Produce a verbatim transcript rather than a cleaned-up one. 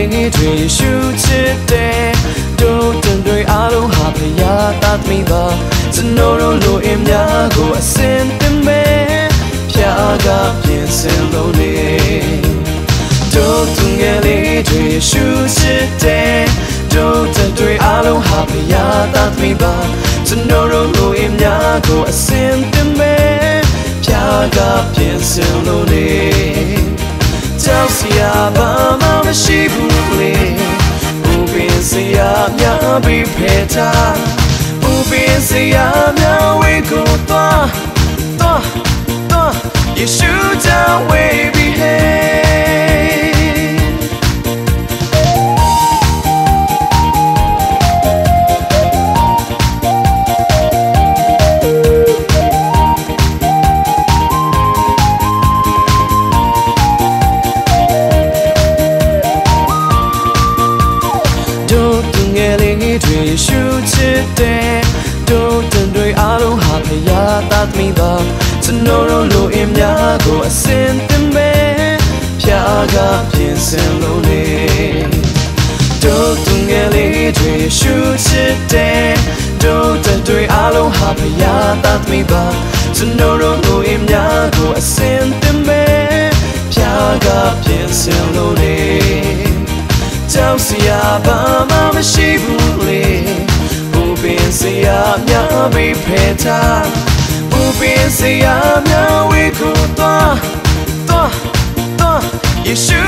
လေးတွေရှုချစ်တဲ့တို့တန်တွေအားလုံးဟာဖယားသားသမီးပါကျွန်တော်တို့လူအင်းများကိုအစင်တင်မဲ့ဖျားကပြင်ဆင်လို့နေတို့သူငယ်လေးတွေရှုချစ်တဲ့တို့တန်တွေအားလုံးဟာဖယားသားသမီးပါကျွန်တော်တို့လူအင်းများကိုအစင်တင်မဲ့ဖျားကပြင်ဆင်လို့နေကြောက်စရာဘာမှမရှိဘူးလေဥပင်စရာများပြီးဖဲထားဥပင်စရာများဝေကိုသွားသွားသွားယေရှုကြောင့်ဝေပြီးဟဲတွေရှုချစ်တဲ့တို့တန်တွေအားလုံးဟာဖယားသားသမီးပါကျွန်တော်တို့လူအင်းများကိုအစင်တင်မဲ့ဖျားကပြင်ဆင်လို့နေတို့သူငယ်လေးတွေရှုချစ်တဲ့တို့တန်တွေအားလုံးဟာဖယားသားသမီးပါကျွန်တော်တို့လူအင်းများကိုအစင်တင်မဲ့ဖျားကပြင်ဆင်လို့နေကြောက်စရာဘာမှမရှိဘူးလေဥပင်စရာများပြီးဖဲထားဥပင်စရာများဝေကိုသွားသွားသွားယေရှု